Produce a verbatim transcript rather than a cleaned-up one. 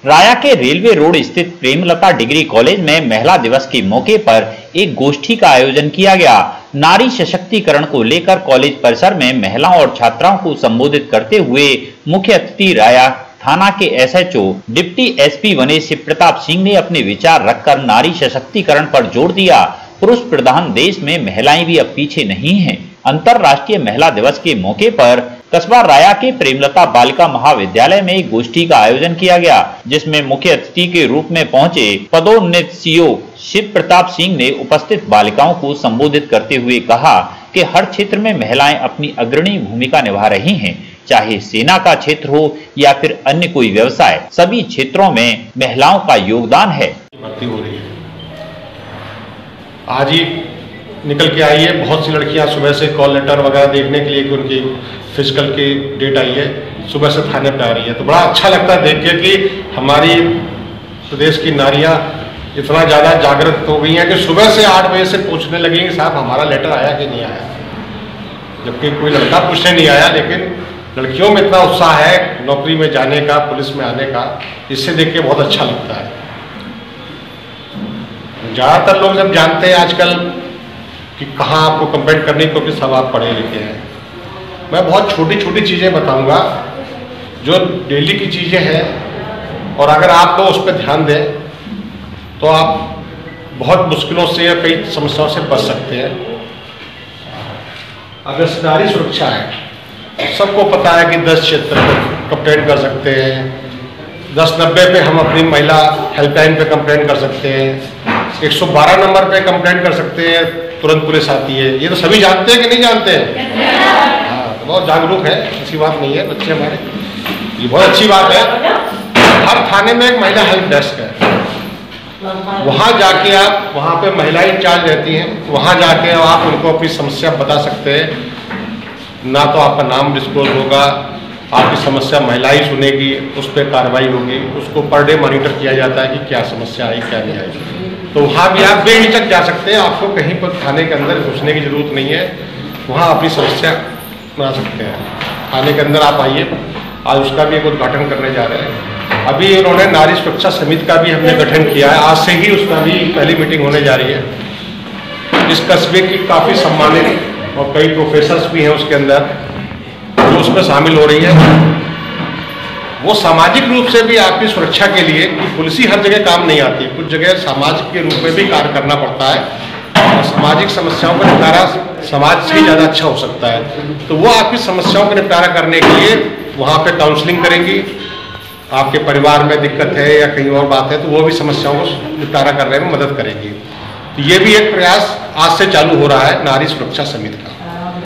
राया के railway road स्थित Premlata degree college में महिला दिवस के मौके पर एक गोष्ठी का आयोजन किया गया। नारी सशक्तिकरण को लेकर कॉलेज परिसर में महिलाओं और छात्राओं को संबोधित करते हुए मुख्य अतिथि राया थाना के S H O deputy S P बने शिव प्रताप सिंह ने अपने विचार रखकर नारी सशक्तिकरण पर जोर दिया। पुरुष प्रधान देश में महिलाएं भी अब पीछे नहीं हैं। अंतर्राष्ट्रीय महिला दिवस के मौके पर कस्बा राया के प्रेमलता बालिका महाविद्यालय में एक गोष्ठी का आयोजन किया गया, जिसमें मुख्य अतिथि के रूप में पहुंचे पदोन्नत सीओ शिव प्रताप सिंह ने उपस्थित बालिकाओं को संबोधित करते हुए कहा कि हर क्षेत्र में महिलाएं अपनी अग्रणी भूमिका निभा रही हैं, चाहे सेना का क्षेत्र हो या फिर अन्य कोई व्यवसाय, सभी क्षेत्रों में महिलाओं का योगदान है। भर्ती हो रही है, आज ही निकल के आई है। बहुत सी लड़कियां सुबह से कॉल लेटर वगैरह देखने के लिए कि उनकी फिजिकल की डेट आई है, सुबह से थाने पे आ रही है। तो बड़ा अच्छा लगता है देख के कि हमारी प्रदेश की नारियां इतना ज़्यादा जागृत हो गई हैं कि सुबह से आठ बजे से पूछने लगी कि साहब हमारा लेटर आया कि नहीं आया, जबकि कोई लड़का पूछने नहीं आया। लेकिन लड़कियों में इतना उत्साह है नौकरी में जाने का, पुलिस में आने का, इससे देख के बहुत अच्छा लगता है। ज़्यादातर लोग जब जानते हैं आजकल कि कहाँ आपको कंपेयर करनी, क्योंकि सब आप पढ़े लिखे हैं। मैं बहुत छोटी छोटी चीज़ें बताऊंगा जो डेली की चीज़ें हैं, और अगर आप लोग उस पर ध्यान दें तो आप बहुत मुश्किलों से या कई समस्याओं से बच सकते हैं। अगर नारी सुरक्षा है, सबको पता है कि दस क्षेत्र पर कंप्लेंट कर सकते हैं, दस नब्बे पे हम अपनी महिला हेल्पलाइन पे कंप्लेंट कर सकते हैं, एक सौ बारह नंबर पे कंप्लेंट कर सकते हैं, तुरंत पुलिस आती है। ये तो सभी जानते हैं कि नहीं जानते हैं? हाँ, तो बहुत जागरूक है, ऐसी बात नहीं है बच्चे हमारे, ये बहुत अच्छी बात है। हर थाने में एक महिला हेल्प डेस्क है, वहाँ जाके आप, वहाँ पे महिलाएं इंचार्ज रहती हैं, वहाँ जाके आप उनको अपनी समस्या बता सकते हैं। ना तो आपका नाम डिस्क्लोज होगा, आपकी समस्या महिला ही सुनेगी, उस पर कार्रवाई होगी, उसको पर डे मॉनिटर किया जाता है कि क्या समस्या आई क्या नहीं आई। तो वहाँ भी आप बेहिचक जा सकते हैं, आपको कहीं पर थाने के अंदर घुसने की जरूरत नहीं है, वहाँ अपनी समस्या बना सकते हैं। थाने के अंदर आप आइए, आज उसका भी एक उद्घाटन करने जा रहे हैं। अभी उन्होंने नारी सुरक्षा समिति का भी हमने गठन किया है, आज से ही उसका भी पहली मीटिंग होने जा रही है। इस कस्बे की काफ़ी सम्मानित और कई प्रोफेसर्स भी हैं उसके अंदर जो उसमें शामिल हो रही है। वो सामाजिक रूप से भी आपकी सुरक्षा के लिए, कि पुलिस ही हर जगह काम नहीं आती, कुछ जगह समाज के रूप में भी कार्य करना पड़ता है, और सामाजिक समस्याओं का निपटारा समाज से ही ज़्यादा अच्छा हो सकता है। तो वो आपकी समस्याओं का निपटारा करने के लिए वहाँ पे काउंसलिंग करेंगी। आपके परिवार में दिक्कत है या कहीं और बात है तो वो भी समस्याओं को निपटारा करने में मदद करेगी। तो ये भी एक प्रयास आज से चालू हो रहा है नारी सुरक्षा समिति का।